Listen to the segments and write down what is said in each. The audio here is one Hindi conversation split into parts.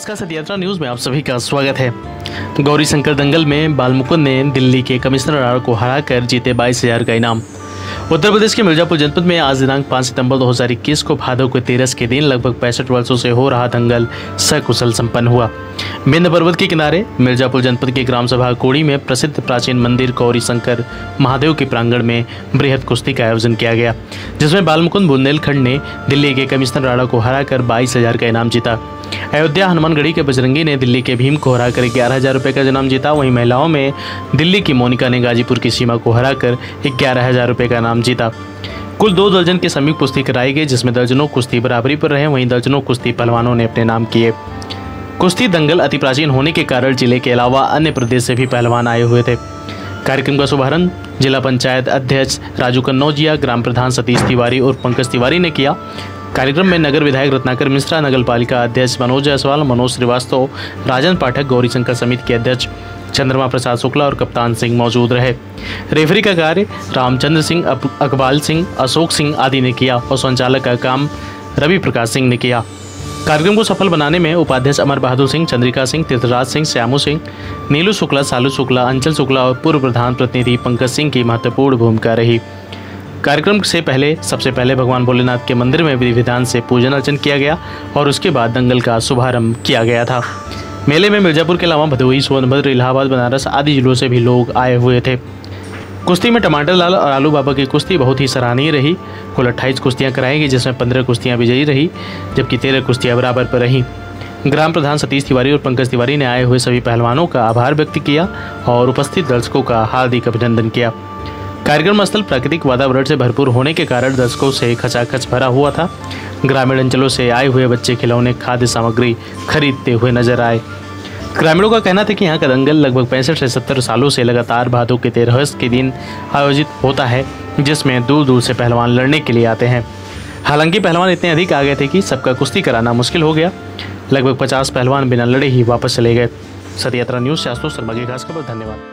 नमस्कार, सत्य यात्रा न्यूज में आप सभी का स्वागत है। गौरी शंकर दंगल में बालमुकुंद ने दिल्ली के कमिश्नर राणा को हराकर जीते 22,000 का इनाम। उत्तर प्रदेश के मिर्जापुर जनपद में आज दिनांक 5 सितंबर 2021 को भादौ के 13 के दिन लगभग 65 वर्षों से हो रहा दंगल सकुशल संपन्न हुआ। विंध्य पर्वत के किनारे मिर्जापुर जनपद के ग्राम सभा कोड़ी में प्रसिद्ध प्राचीन मंदिर गौरी शंकर महादेव के प्रांगण में बृहद कुश्ती का आयोजन किया गया, जिसमें बालमुकुंद बुंदेलखंड ने दिल्ली के कमिश्नर राणा को हराकर 22,000 का इनाम जीता। अयोध्या हनुमानगढ़ी के बजरंगी ने दिल्ली के भीम को हराकर 11,000 रुपये का इनाम जीता। वहीं महिलाओं में दिल्ली की मोनिका ने गाजीपुर की सीमा को हराकर 11,000 रुपये का इनाम जीता। कुल 2 दर्जन के संयुक्त कुश्ती कराई गई, जिसमें दर्जनों कुश्ती बराबरी पर रहे, वहीं दर्जनों कुश्ती पहलवानों ने अपने नाम किए। कुश्ती दंगल अति प्राचीन होने के कारण जिले के अलावा अन्य प्रदेश से भी पहलवान आए हुए थे। कार्यक्रम का शुभारंभ जिला पंचायत अध्यक्ष राजू कन्नौजिया, ग्राम प्रधान सतीश तिवारी और पंकज तिवारी ने किया। कार्यक्रम में नगर विधायक रत्नाकर मिश्रा, नगर पालिका अध्यक्ष मनोज जायसवाल, मनोज श्रीवास्तव, राजन पाठक, गौरी शंकर समिति के अध्यक्ष चंद्रमा प्रसाद शुक्ला और कप्तान सिंह मौजूद रहे। रेफरी का कार्य रामचंद्र सिंह, अकबाल सिंह, अशोक सिंह आदि ने किया और संचालक का काम रवि प्रकाश सिंह ने किया। कार्यक्रम को सफल बनाने में उपाध्यक्ष अमर बहादुर सिंह, चंद्रिका सिंह, तीर्थराज सिंह, श्यामू सिंह, नीलू शुक्ला, सालू शुक्ला, अंचल शुक्ला और पूर्व प्रधान प्रतिनिधि पंकज सिंह की महत्वपूर्ण भूमिका रही। कार्यक्रम से पहले सबसे पहले भगवान भोलेनाथ के मंदिर में विधि विधान से पूजन अर्चन किया गया और उसके बाद दंगल का शुभारंभ किया गया था। मेले में मिर्जापुर के अलावा भदोही, सोनभद्र, इलाहाबाद, बनारस आदि जिलों से भी लोग आए हुए थे। कुश्ती में टमाटर लाल और आलू बाबा की कुश्ती बहुत ही सराहनीय रही। कुल 28 कुश्तियाँ कराई गई, जिसमें 15 कुश्तियाँ विजयी रही, जबकि 13 कुश्तियाँ बराबर पर रहीं। ग्राम प्रधान सतीश तिवारी और पंकज तिवारी ने आए हुए सभी पहलवानों का आभार व्यक्त किया और उपस्थित दर्शकों का हार्दिक अभिनंदन किया। कार्यक्रम स्थल प्राकृतिक वातावरण से भरपूर होने के कारण दर्शकों से खचाखच भरा हुआ था। ग्रामीण अंचलों से आए हुए बच्चे खिलौने, खाद्य सामग्री खरीदते हुए नजर आए। ग्रामीणों का कहना था कि यहाँ का दंगल लगभग 65 से 70 सालों से लगातार भादौ के 13 के दिन आयोजित होता है, जिसमें दूर दूर से पहलवान लड़ने के लिए आते हैं। हालांकि पहलवान इतने अधिक आ गए थे कि सबका कुश्ती कराना मुश्किल हो गया। लगभग 50 पहलवान बिना लड़े ही वापस चले गए। सत्य यात्रा न्यूज से आशुतोष शर्मा की खास खबर। धन्यवाद।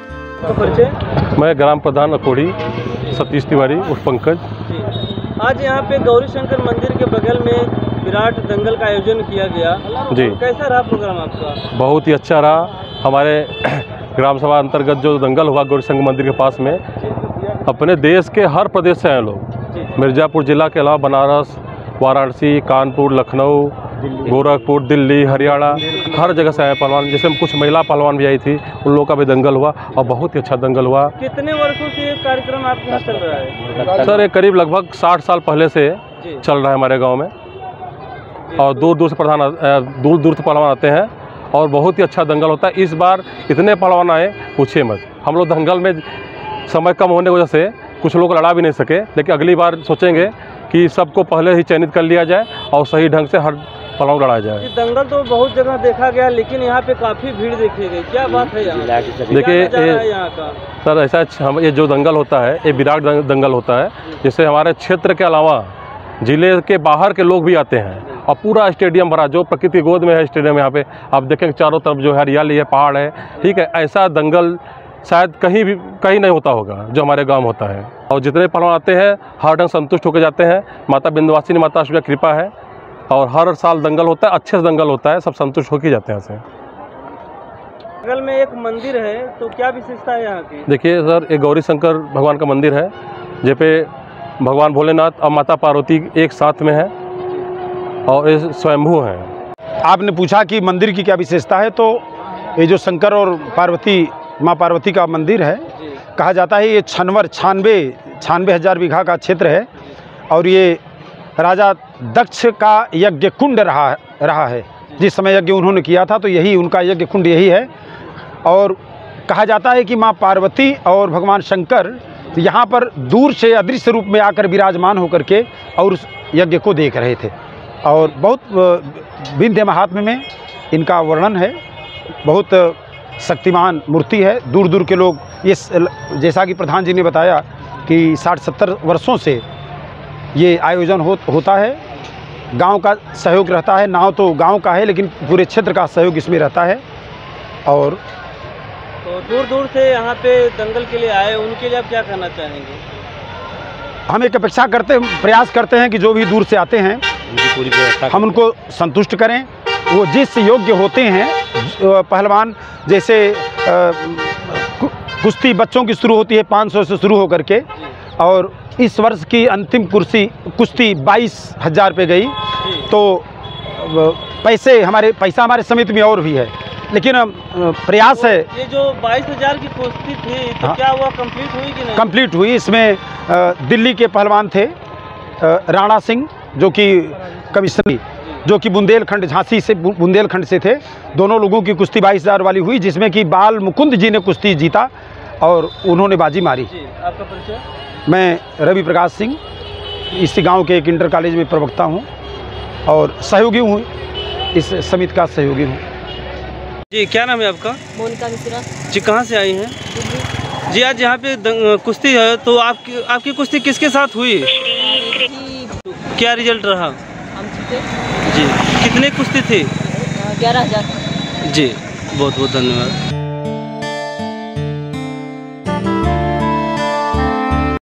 मैं ग्राम प्रधान अकोड़ी सतीश तिवारी और पंकज। आज यहाँ पे गौरी शंकर मंदिर के बगल में विराट दंगल का आयोजन किया गया जी। कैसा रहा प्रोग्राम आपका? बहुत ही अच्छा रहा। हमारे ग्राम सभा अंतर्गत जो दंगल हुआ गौरी शंकर मंदिर के पास में, अपने देश के हर प्रदेश से आए लोग। मिर्जापुर जिला के अलावा बनारस, वाराणसी, कानपुर, लखनऊ, गोरखपुर, दिल्ली, हरियाणा, हर जगह से आए पहलवान। जैसे कुछ महिला पहलवान भी आई थी, उन लोगों का भी दंगल हुआ और बहुत ही अच्छा दंगल हुआ। कितने वर्षों से ये कार्यक्रम आपके यहाँ चल रहा है? सर, ये करीब लगभग 60 साल पहले से चल रहा है हमारे गांव में और दूर दूर से पहलवान आते हैं और बहुत ही अच्छा दंगल होता है। इस बार इतने पहलवान आए, पूछिए मत। हम लोग दंगल में समय कम होने की वजह से कुछ लोग लड़ा भी नहीं सके, लेकिन अगली बार सोचेंगे कि सबको पहले ही चयनित कर लिया जाए और सही ढंग से हर पहलवान लड़ाया जाए। दंगल तो बहुत जगह देखा गया, लेकिन यहाँ पे काफ़ी भीड़ देखी गई। क्या बात है यहाँ? देखिए सर, ऐसा ये जो दंगल होता है, ये विराट दंगल होता है, जिससे हमारे क्षेत्र के अलावा जिले के बाहर के लोग भी आते हैं और पूरा स्टेडियम भरा, जो प्रकृति की गोद में है स्टेडियम। यहाँ पे आप देखें चारों तरफ जो है हरियाली है, पहाड़ है, ठीक है। ऐसा दंगल शायद कहीं नहीं होता होगा जो हमारे गांव होता है। और जितने पहलवान आते हैं हर ढंग संतुष्ट होकर जाते हैं। माता विंध्यवासिनी माता की कृपा है और हर साल दंगल होता है, अच्छे से दंगल होता है, सब संतुष्ट होकर जाते हैं। बगल में एक मंदिर है, तो क्या विशेषता है यहाँ की? देखिए सर, एक गौरी शंकर भगवान का मंदिर है, जहाँ पे भगवान भोलेनाथ और माता पार्वती एक साथ में है और ये स्वयंभू हैं। आपने पूछा कि मंदिर की क्या विशेषता है, तो ये जो शंकर और पार्वती, माँ पार्वती का मंदिर है, कहा जाता है ये 96 हज़ार बीघा का क्षेत्र है और ये राजा दक्ष का यज्ञ कुंड रहा है। जिस समय यज्ञ उन्होंने किया था, तो यही उनका यज्ञ कुंड यही है। और कहा जाता है कि माँ पार्वती और भगवान शंकर यहाँ पर दूर से अदृश्य रूप में आकर विराजमान होकर के और उस यज्ञ को देख रहे थे। और बहुत विंध्य महात्म्य में इनका वर्णन है। बहुत शक्तिमान मूर्ति है। दूर दूर के लोग, ये जैसा कि प्रधान जी ने बताया कि 60-70 वर्षों से ये आयोजन होता है। गांव का सहयोग रहता है। नाव तो गांव का है, लेकिन पूरे क्षेत्र का सहयोग इसमें रहता है। और तो दूर दूर से यहाँ पे दंगल के लिए आए, उनके लिए आप क्या कहना चाहेंगे? हम एक प्रयास करते हैं कि जो भी दूर से आते हैं हम उनको संतुष्ट करें वो जिस योग्य होते हैं पहलवान, जैसे कुश्ती बच्चों की शुरू होती है 500 से शुरू होकर के, और इस वर्ष की अंतिम कुश्ती 22,000 पे गई। तो पैसा हमारे समिति में और भी है, लेकिन प्रयास है। ये जो 22,000 की कुश्ती थी तो क्या हुआ, कंप्लीट हुई कि नहीं? कंप्लीट हुई। इसमें दिल्ली के पहलवान थे राणा सिंह, जो कि कमिश्नर, जो कि बुंदेलखंड, झांसी से बुंदेलखंड से थे। दोनों लोगों की कुश्ती 22,000 वाली हुई, जिसमें कि बाल मुकुंद जी ने कुश्ती जीता और उन्होंने बाजी मारी। आपका परिचय? मैं रवि प्रकाश सिंह, इसी गांव के एक इंटर कॉलेज में प्रवक्ता हूं और सहयोगी हूं, इस समिति का सहयोगी हूं। जी, क्या नाम है आपका? मोनिका मिश्रा। जी, कहाँ से आई हैं? जी, आज यहाँ पे कुश्ती है, तो आपकी कुश्ती किसके साथ हुई? क्या रिजल्ट रहा? हम जीते। जी, कितने कुश्ती थी? 11,000। जी, बहुत बहुत धन्यवाद।